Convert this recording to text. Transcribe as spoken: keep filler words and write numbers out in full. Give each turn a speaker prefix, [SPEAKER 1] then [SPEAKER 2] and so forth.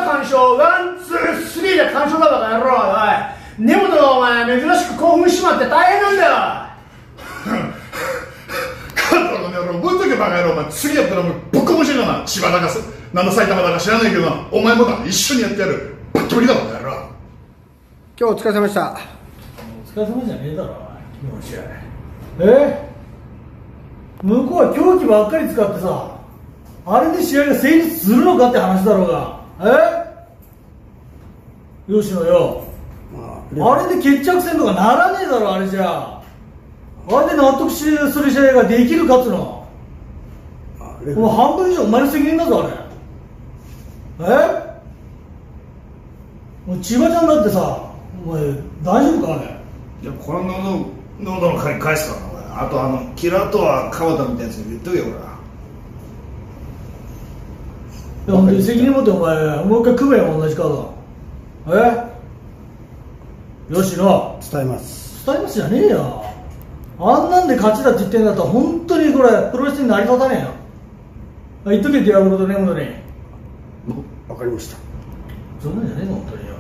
[SPEAKER 1] 干渉、ワン、ツー、スリーで干渉だバカ野郎、おい。根本がお前、珍しく興奮しまって大変なんだよ。
[SPEAKER 2] カットの野郎、ぶんとけバカ野郎、お前、次やったらお前、ぶっこぼしいのな、千葉だかす、なんだ埼玉だか知らないけどな、お前もな、一緒にやってやる。バッキバキだバカ野郎。
[SPEAKER 3] 今日お疲れ様でした。
[SPEAKER 1] お疲れ様じゃねえだろ、おい。気持ち悪い。え向こうは凶器ばっかり使ってさ、あれで試合が成立するのかって話だろうが。え吉野よ、まあ、あれで決着戦とかならねえだろ、あれじゃ。あれで納得する試合ができるかっつうの。もう半分以上お前の責任だぞ、あれ。えもう千葉ちゃんだってさ、お前大丈夫か、あれ。
[SPEAKER 2] いや、この喉、喉の鍵返すからな、お前。あと、あの、キラとは川田みたいなやつに言っとけよ、俺は。
[SPEAKER 1] いや、本当に責任持ってお前、もう一回組めよ、同じカード。え吉野。
[SPEAKER 3] 伝えます。
[SPEAKER 1] 伝えますじゃねえよ。あんなんで勝ちだって言ってんだったら、本当にこれ、プロレスに成り立たねえよ。言っとけってやることねえものに。
[SPEAKER 3] わかりました。
[SPEAKER 1] そんなんじゃねえぞ、本当によ。